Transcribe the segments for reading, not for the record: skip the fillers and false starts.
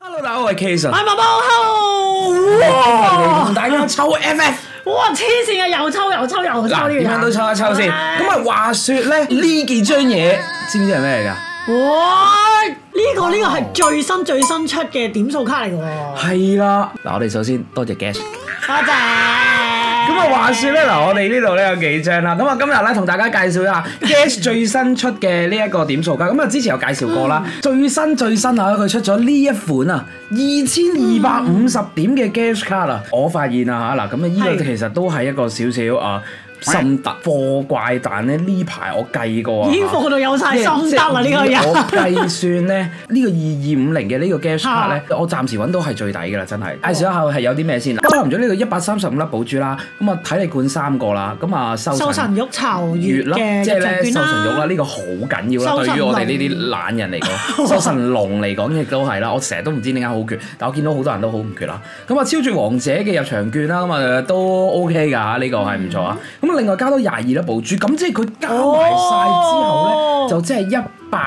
Hello， 大家好，我係 Kason， 係寶寶，Hello， 哇！同大家抽 FF， 哇黐線啊！又抽呢個點樣都抽一抽先。咁啊，話説咧呢幾張嘢，知唔知係咩嚟㗎？ 哇！呢個係最新出嘅點數卡嚟㗎喎。 係啦，嗱，我哋首先多謝 Gas。 多謝。 咁啊，話説咧，嗱，我哋呢度咧有幾張啦。咁啊，今日咧同大家介紹一下 Gas 最新出嘅呢一個點數卡。咁啊，之前有介紹過啦。最新啊，佢出咗呢一款啊，2250點嘅 Gas 卡啦。我發現啊嚇嗱，咁啊，呢個其實都係一個少少心得貨怪蛋咧，呢排我計過已經貨到有晒心得啦呢個人。 我計算咧呢個2250嘅呢個 Gas 卡咧，我暫時揾到係最抵㗎啦，真係。介紹一下係有啲咩先。包含咗呢個135粒寶珠啦，咁啊體力罐3個啦，咁啊獸神玉巢月嘅即係咧獸神玉啦，呢個好緊要啦，對於我哋呢啲懶人嚟講，獸神龍嚟講亦都係啦。我成日都唔知點解好缺，但我見到好多人都好唔缺啦。咁啊超絕王者嘅入場券啦，咁啊都 OK 㗎，呢個係唔錯啊。咁另外加多22粒寶珠，咁即係佢加埋晒之後咧，就即係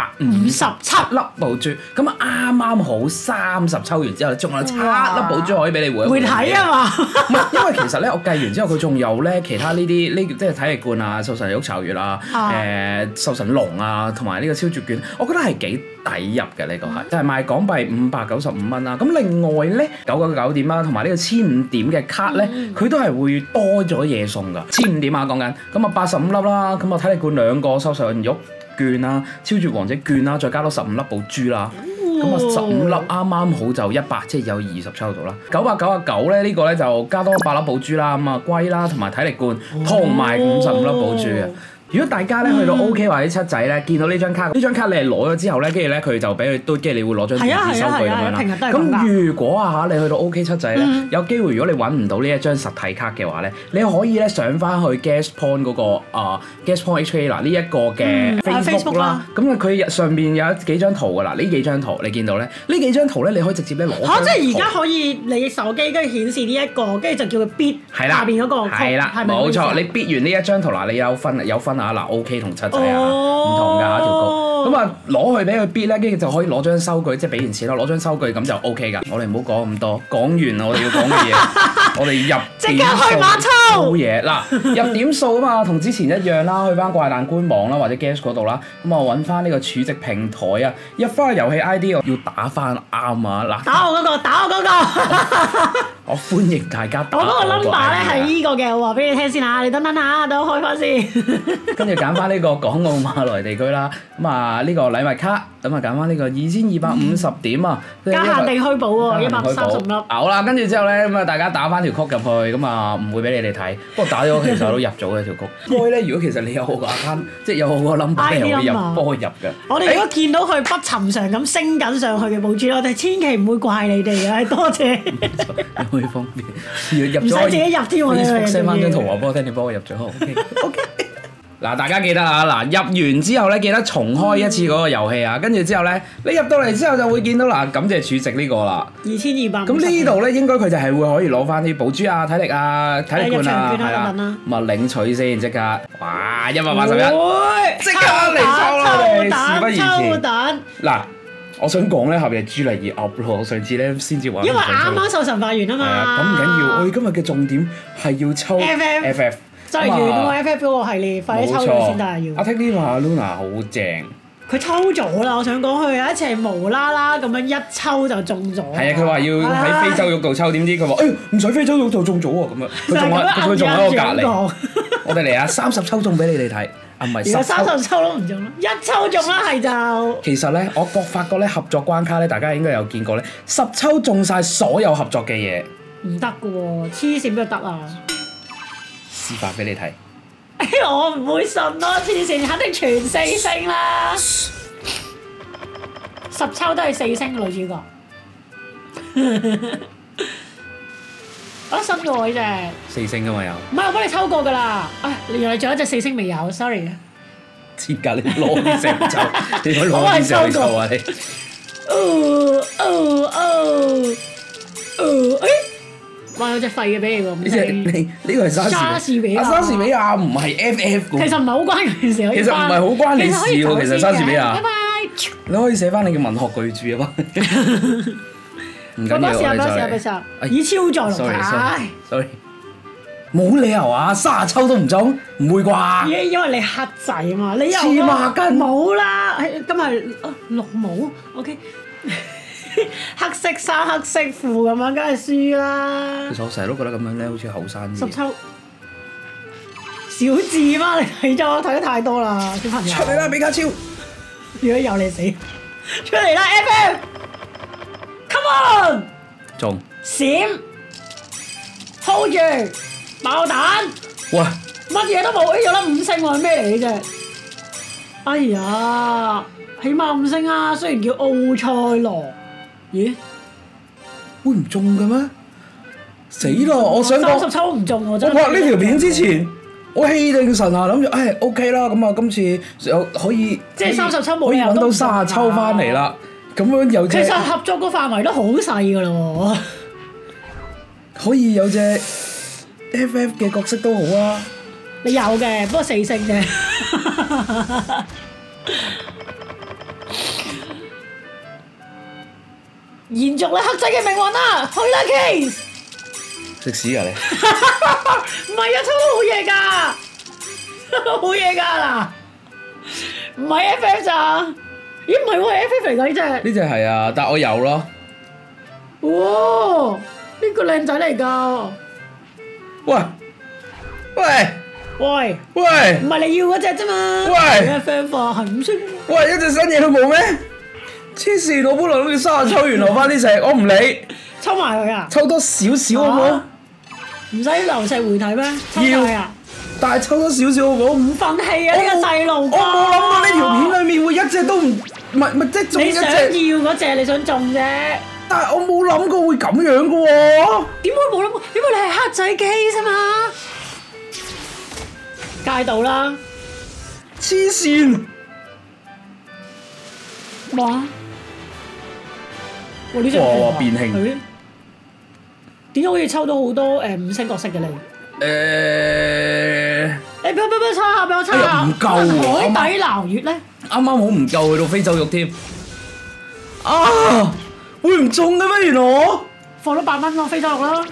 157粒寶珠，咁啊啱啱好30抽完之後，仲有7粒寶珠可以俾你換。 會睇啊嘛？ 唔係，因為其實咧，我計完之後，佢仲有咧其他呢啲即係體力罐啊、獸神玉巢月啊、獸神龍啊，同埋呢個超絕券，我覺得係幾抵入嘅呢個係，就係賣港幣595蚊啦。咁另外咧999點啦，同埋呢個1500點嘅卡咧，佢都係會多咗嘢送㗎。1500點啊，講緊咁啊85粒啦，咁啊體力罐2個獸神玉券啦、超絕王者券啦，再加多15粒寶珠啦，咁啊15粒啱啱好就100，即係有20抽到啦。999咧呢個咧就加多8粒寶珠啦，咁啊龜啦同埋體力罐同埋55粒寶珠嘅。如果大家咧去到 OK 或者七仔咧，見到呢張卡你係攞咗之後咧，跟住咧佢就俾佢嘟，跟住你會攞張電子收據咁樣啦。咁如果你去到 OK 七仔咧，有機會如果你揾唔到呢一張實體卡嘅話咧，你可以咧上翻去 Gas Point 嗰個Gas Point HK 嗱呢一個嘅 Facebook 啦。咁佢上邊有幾張圖㗎啦，呢幾張圖你見到咧，呢幾張圖咧你可以直接咧攞。 即係而家可以你手機跟住顯示呢一個，跟住就叫佢 bid 下邊嗰個。 係啦，冇錯，你 bid 完呢一張圖嗱，你有分嗱 OK 同七仔唔同㗎條曲，咁啊攞去俾佢 bid 咧，跟住就可以攞張收據，即係俾完錢啦，攞張收據咁就 OK 㗎。我哋唔好講咁多，講完我哋要講嘅嘢，我哋入即刻去馬抽嘢嗱，入點數啊嘛，同之前一樣啦，去翻怪誕官網啦或者 Gas 嗰度啦，咁啊揾翻呢個儲值平台啊，入翻個遊戲 ID 我要打翻啱啊嗱， 打我嗰個， 我歡迎大家打我嗰個 number 咧係呢個嘅，我話俾你聽先嚇，你等下，等我開翻先。 跟住揀翻呢個港澳馬來地區啦，咁啊呢個禮物卡，咁啊揀翻呢個2250點啊， 加限定虛寶喎，130粒。 好啦，跟住之後咧，咁啊大家打翻條曲入去，咁啊唔會俾你哋睇，不過打咗其實都入咗嘅條曲。不過咧，如果其實你有我個 account，即係有我個 number，你可以幫我入嘅。 我哋如果見到佢不尋常咁升緊上去嘅寶珠，我哋千祈唔會怪你哋嘅，多謝。 你可以方便，入咗唔使自己入添喎。 send 翻張圖話俾我聽，你幫我入咗。OK。嗱，大家記得啊！嗱，入完之後咧，記得重開一次嗰個遊戲啊！跟住之後咧，你入到嚟之後就會見到嗱，感謝儲值呢個啦 ，2250。 咁呢度咧，應該佢就係會可以攞翻啲寶珠啊、體力啊、體力罐啊，係啦，咁啊領取先，即刻，哇！181，即刻嚟抽啦！事不宜遲。嗱，我想講咧，後邊係朱麗葉噏咯，上次咧先至話。 因為啱啱獸神發完啊嘛。 係啊，咁唔緊要，我哋今日嘅重點係要抽 FF。 就係完喎 FF 嗰個系列，快啲抽咗先得啊！要。 阿 Tik 呢個 Luna 好正， 佢抽咗啦！我想講佢有一次係無啦啦咁樣一抽就中咗。 係啊，佢話要喺非洲玉度抽，點知佢話唔使非洲玉度中咗喎咁啊！佢仲喺我隔離。我哋嚟啊！30抽中俾你哋睇，唔係10抽。 30抽都唔中咯，一抽中啦係就。 其實咧，我發覺咧合作關卡咧，大家應該有見過咧，10抽中晒所有合作嘅嘢。 唔得㗎喎，黐線邊度得啊！ 示範俾你睇。 我唔會信咯，黐線肯定全4星啦。10抽都係4星女主角。我新嘅喎呢隻。4星㗎嘛有。 唔係我幫你抽過㗎啦。原來仲有一隻4星未有 ，sorry 啊。 切㗎，你攞啲成抽，你攞啲成抽啊你。 哇！有隻廢嘅俾你喎， 呢個係莎士比亞，莎士比亞唔係 FF 嘅。 其實唔係好關件事， 其實唔係好關你事喎，其實莎士比亞。 拜拜。 你可以寫翻你嘅文學巨著啊嘛。 唔緊要， 試下， 我哋試下，以超再錄。 sorry，冇理由啊，30抽都唔中，唔會啩？ 因為你黑仔啊嘛，你又黐孖筋冇啦，今日綠帽 ，OK， 黑色衫黑色褲咁樣，梗係輸啦。 其實我成日都覺得咁樣咧，好似後生啲。 10抽小字嘛，你睇咗睇得太多啦，小朋友。 出嚟啦，比卡超！ 如果有你死，出嚟啦 FM，Come on， 中閃 hold 住爆彈， 喂， 乜嘢都冇，有粒5星喎，咩嚟嘅啫？哎呀，起碼5星啊，雖然叫奧賽羅，咦？ 會唔中嘅咩？死啦！我想講 30抽唔中喎， 我拍呢條片之前，我氣定神閒諗住，OK 啦，咁啊今次又可以即係30抽冇可以揾到30抽翻嚟啦。咁樣有隻其實合作個範圍都好細噶啦喎， 可以有隻 FF 嘅角色都好啊。 你有嘅，不過4星啫。延續你黑仔嘅命運啦，去啦 Case！ 食屎啊你！ 唔係啊，抽到好嘢㗎，好嘢㗎嗱，唔係 FF 咋？咦唔係喎，係 FF 嚟㗎呢隻。 呢隻係啊，但我有咯。 哇！呢個靚仔嚟㗎。 喂喂喂！ 喂！ 唔係你要嗰隻啫嘛。 喂 ！FF 話係5星。 喂，一隻新嘢都冇咩？黐線！我本來諗住30抽完留翻啲石，我唔理。 抽埋佢啊！ 抽多少少好冇？ 唔使流石回睇咩？抽晒啊！ 但係抽多少少好冇？ 唔忿氣啊！呢個細路， 我冇諗過呢條片裡面會一隻都唔即係中一隻。 你想要嗰隻，你想中啫。 但係我冇諗過會咁樣嘅喎。 點會冇諗過？因為你係黑仔機啫嘛。戒到啦！ 黐線！ 哇！哇！呢隻哇變興。 點解可以抽到好多5星角色嘅你？你俾我抽下，俾我抽下。 唔夠喎！ 海底撈月咧？ 啱啱好唔夠去到非洲肉添。啊！會唔中嘅咩？原來我放咗8蚊咯，非洲肉啦。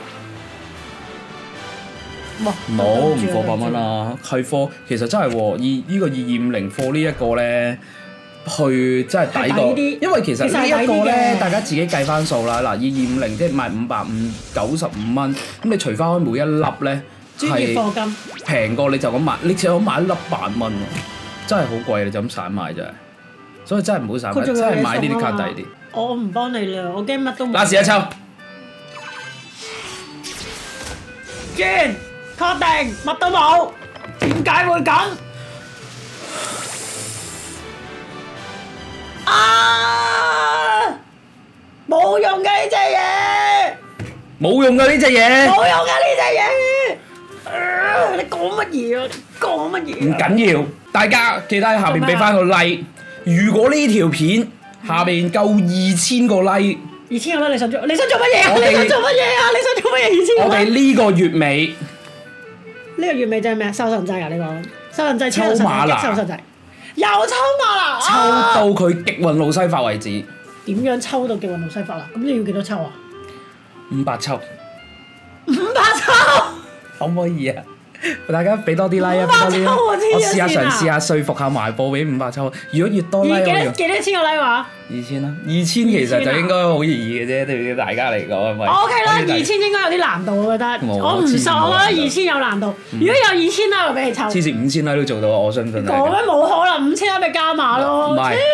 冇唔放8蚊啦，係貨其實真係喎，呢個2250貨呢一個咧，去真係抵過，因為其實呢一個咧，大家自己計翻數啦。嗱，2250即係賣595蚊，咁你除翻開每一粒咧， 專業貨金平過你就咁買，你只有買一粒8蚊，真係好貴，你就咁散買真係，所以真係唔好散買，真係買呢啲卡抵啲。 我唔幫你啦，我驚乜都冇。 嗱，試一抽， 轉確定乜都冇，點解會咁？啊！冇用嘅呢隻嘢， 冇用㗎呢隻嘢， 冇用嘅呢隻嘢。你講乜嘢啊？講乜嘢？ 唔緊要，大家記得喺下邊俾翻個 like。如果呢條片下邊夠2000個 like， 2000個 like 你想做乜嘢啊？你想做乜嘢啊？你想做乜嘢？2000個 like 我哋呢個月尾呢個月尾就係咩？收神掣啊！你講收神掣， 抽馬啦， 收神掣，又抽馬啦， 抽到佢極運路西法為止。 點樣抽到極運路西法啊？咁你要幾多抽啊 ？500抽。 500抽？ 可唔可以啊？大家俾多啲 like 啊！俾多啲，我試下嘗試下說服下埋報俾500抽。如果越多 like， 幾多千個 like 話 ？2000啦，2000其實就應該好易嘅啫，對於大家嚟講係咪 ？OK 啦，2000應該有啲難度，我覺得。我唔信，我覺得2000有難度。如果有2000 like，我俾你抽。 黐線5000 like 都做到，我相信。 講咩冇可能？5000 like 咪加碼咯。 唔係。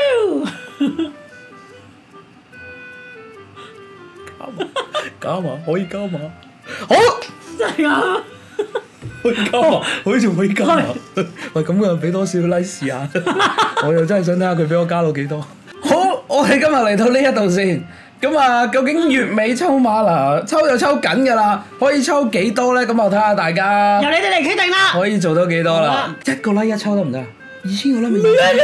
加碼可以加碼，好真係啊！ 可以加碼，好似可以加碼。喂，咁又俾多少 like 試下？我又真係想睇下佢俾我加到幾多。好，我哋今日嚟到呢一度先。咁啊，究竟月尾抽碼啦，抽就抽緊㗎啦，可以抽幾多咧？咁我睇下大家。 由你哋嚟決定啦。 可以做到幾多啦？一個 like 一抽得唔得？2000個 like 咪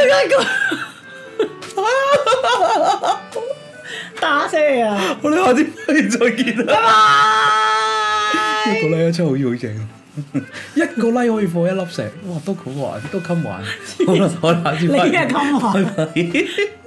打死你啊！ 我哋下次可以再見啦。 拜拜。 一個 like 一抽好似好正，一個 like 可以放1粒石，哇，都好玩，都襟玩。好啦，我哋下次翻嚟。 你係襟玩。 拜拜。